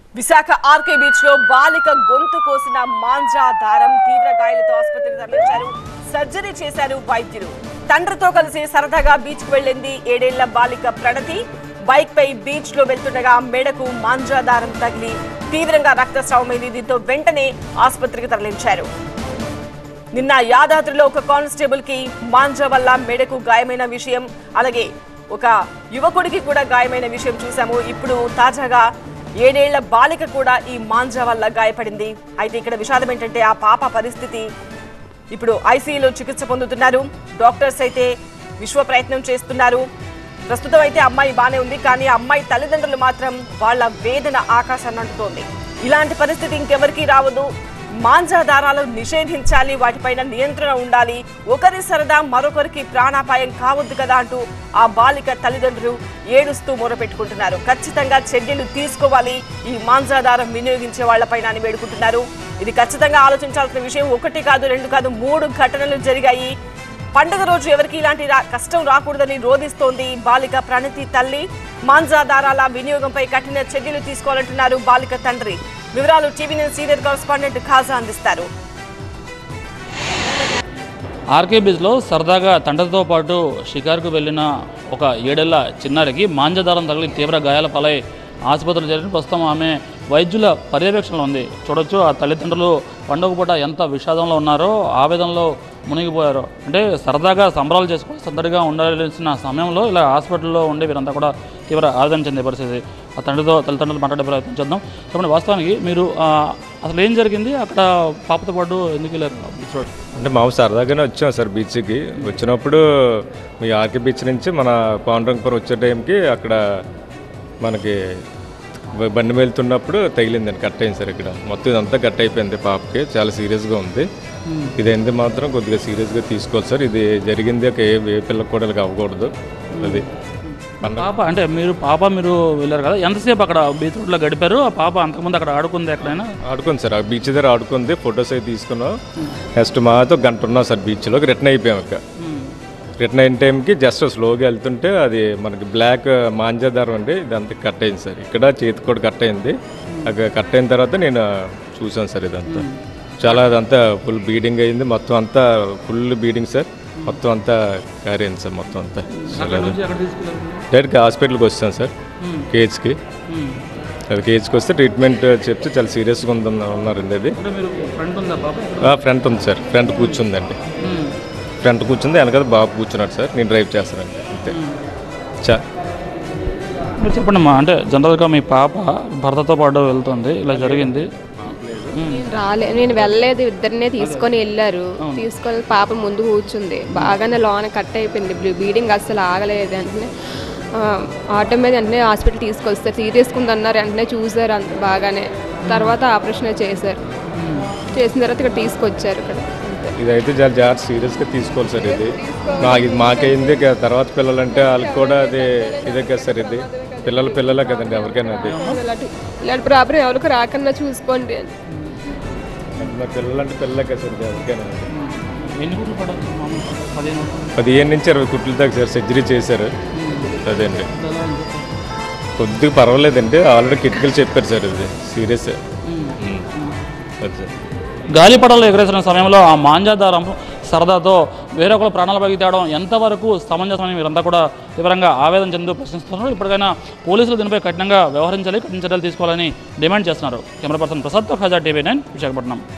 Visakha RK beach లో బాలిక గొంతు కోసిన మాంజా దారం తీవ్ర గాయాలతో ఆసుపత్రికి తరలించారు. సర్జరీ చేశారు వైద్యులు. తండ్రితో కలిసి సరదాగా బీచ్ కు వెళ్లింది 7 ఏళ్ల బాలిక ప్రణతి. బైక్ పై బీచ్ లో వెళ్తుండగా మెడకు మాంజా దారం తగిలి తీవ్రంగా రక్తస్రావమైంది. దీంతో వెంటనే ఆసుపత్రికి తరలించారు. నిన్న యాదాద్రిలో ఒక కానిస్టేబుల్ కి మాంజా వల్ల మెడకు గాయమైన విషయం, అలాగే ఒక యువకుడికి కూడా గాయమైన విషయం చూసాము. ఇప్పుడు తాజాగా 7 ఏళ్ల బాలిక కూడా ఈ మాంజా వల్ల గాయపడింది. అయితే ఇక్కడ విషాదం ఏంటంటే ఆ పాప పరిస్థితి ఇప్పుడు ఐసీయూలో చికిత్స పొందుతున్నారు. డాక్టర్స్ అయితే విశ్వ ప్రయత్నం చేస్తున్నారు. ప్రస్తుతం అయితే అమ్మాయి బానే ఉంది, కానీ అమ్మాయి తల్లిదండ్రులు మాత్రం వాళ్ళ వేదన ఆకాశాన్ని అంటుతోంది. ఇలాంటి పరిస్థితి ఇంకెవరికీ రావద్దు, మాంజా దారాలు నిషేధించాలి, వాటిపైన నియంత్రణ ఉండాలి, ఒకరి సరదా మరొకరికి ప్రాణాపాయం కావద్దు కదా అంటూ ఆ బాలిక తల్లిదండ్రులు ఏడుస్తూ మొరపెట్టుకుంటున్నారు. ఖచ్చితంగా చర్యలు తీసుకోవాలి ఈ మాంజా దారం వినియోగించే వాళ్లపైన అని వేడుకుంటున్నారు. ఇది ఖచ్చితంగా ఆలోచించాల్సిన విషయం. 1 కాదు 2 కాదు 3 ఘటనలు జరిగాయి. పండుగ రోజు ఎవరికి ఇలాంటి కష్టం రాకూడదని రోధిస్తోంది బాలిక ప్రణతి తల్లి. మాంజా దారాల వినియోగంపై కఠిన చర్యలు తీసుకోవాలంటున్నారు బాలిక తండ్రి. వివరాలు TV news senior correspondent Khaja అందిస్తారు. ఆర్కే బీచ్లో సరదాగా తండ్రితో పాటు షికారుకు వెళ్లిన ఒక 7 ఏళ్ల చిన్నారికి మాంజదారం తగిలి తీవ్ర గాయాల పాలై ఆసుపత్రిలో చేరిన ప్రస్తుతం ఆమె వైద్యుల పర్యవేక్షణలో ఉంది. చూడొచ్చు ఆ తల్లిదండ్రులు పండుగ పూట ఎంత విషాదంలో ఉన్నారో, ఆవేదనలో మునిగిపోయారో. అంటే సరదాగా సంబరాలు చేసుకుని సందడిగా ఉండాల్సిన సమయంలో ఇలా హాస్పిటల్లో ఉండే వీరంతా కూడా తీవ్ర ఆవేదన చెందే పరిస్థితి. ఆ తల్లిదండ్రులు మాట్లాడే ప్రయత్నం చేద్దాం. కాబట్టి వాస్తవానికి మీరు అసలు ఏం జరిగింది, అక్కడ పాపతో పాటు ఎందుకు వెళ్ళారు బీచ్ రోడ్? అంటే మామూలు సరదాగానే వచ్చాం సార్ బీచ్కి. వచ్చినప్పుడు మీ ఆర్కే బీచ్ నుంచి మన పాండురంగపురం వచ్చే టైంకి అక్కడ మనకి బండి వెళ్తున్నప్పుడు తగిలిందండి, కట్ అయింది సార్. ఇక్కడ మొత్తం ఇదంతా కట్ అయిపోయింది. పాపకి చాలా సీరియస్గా ఉంది. ఇదైంది మాత్రం కొద్దిగా సీరియస్గా తీసుకోవాలి సార్. ఇది జరిగింది ఏ పిల్లకి కూడా అవ్వకూడదు. అది పాప అంటే మీరు వెళ్ళారు కదా, ఎంతసేపు అక్కడ బీచ్ రోడ్లో గడిపారు? ఆ పాప అంతకుముందు అక్కడ ఆడుకుంది, ఎక్కడైనా ఆడుకుంది సార్. ఆ బీచ్ దగ్గర ఆడుకుంది, ఫొటోస్ అయితే తీసుకున్నాం. నెక్స్ట్ మాతో గంట ఉన్నాం సార్ బీచ్లోకి. రిటర్న్ అయిపోయాం. ఇక రిటర్న్ అయిన టైంకి జస్ట్ స్లోగా వెళ్తుంటే అది మనకి బ్లాక్ మాంజా దారం అండి, ఇదంతా కట్ అయింది సార్. ఇక్కడ చేతి కూడా కట్ అయింది. అక్కడ కట్ అయిన తర్వాత నేను చూసాను సార్. ఇదంతా చాలా అదంతా ఫుల్ బీడింగ్ అయింది. మొత్తం అంతా ఫుల్ బీడింగ్ సార్. మొత్తం అంతా కారైంది సార్. మొత్తం అంతా డైరెక్ట్గా హాస్పిటల్కి వస్తాను సార్. కేజ్కి కేజ్కి వస్తే ట్రీట్మెంట్ చెప్తే చాలా సీరియస్గా ఉన్నారండి. అది ఫ్రంట్ ఉంది సార్. ఫ్రంట్ కూర్చుందండి. ఫ్రంట్ కూర్చుంది, వెనకాల బాబు కూర్చున్నాడు సార్. నేను డ్రైవ్ చేస్తానండి అంతే. చెప్పండి అమ్మా, అంటే జనరల్గా మీ పాప భర్తతో పాటు వెళ్తుంది, ఇలా జరిగింది? నేను వెళ్ళలేదు, ఇద్దరినే తీసుకొని వెళ్ళారు. తీసుకొని పాప ముందు కూర్చుంది. బాగానే లోన కట్ అయిపోయింది, బ్లీడింగ్ అస్సలు ఆగలేదు. వెంటనే ఆటో మీద వెంటనే హాస్పిటల్ తీసుకొస్తారు. సీరియస్గా ఉందన్నారు. వెంటనే చూసారు, అంత బాగానే. తర్వాత ఆపరేషన్ చేశారు. చేసిన తర్వాత ఇక్కడ తీసుకొచ్చారు. ఇక్కడ ఇదైతే చాలా జాగ్రత్త సీరియస్గా తీసుకోవాలి సార్. ఇది మాకైంది, తర్వాత పిల్లలంటే వాళ్ళకి కూడా అది ఇదే కదా సార్. ఇది పిల్లలే కదండి ఎవరికైనా. అది ఇలాంటి ప్రాబ్లం ఎవరికి రాకుండా చూసుకోండి. పిల్లలంటే పిల్లలే కదా సార్ ఎవరికైనా. 15 నుంచి 20 కుట్లు దాకా సార్ సర్జరీ చేశారు. అదే అండి, కొద్దిగా పర్వాలేదండి. ఆల్రెడీ కిటికీలు చెప్పారు సార్. ఇది సీరియస్. అది సార్ గాలిపటాలు ఎగరేసిన సమయంలో ఆ మాంజాదారం సరదాతో వేరొకరు ప్రాణాలపైకి తేవడం ఎంతవరకు సమంజసమని మీరంతా కూడా తీవ్రంగా ఆవేదన చెందుతూ ప్రశ్నిస్తున్నారు. ఇప్పటికైనా పోలీసులు దీనిపై కఠినంగా వ్యవహరించాలి, కఠిన చర్యలు తీసుకోవాలని డిమాండ్ చేస్తున్నారు. కెమెరా పర్సన్ ప్రసాద్తో ఖాజా, TV9 విశాఖపట్నం.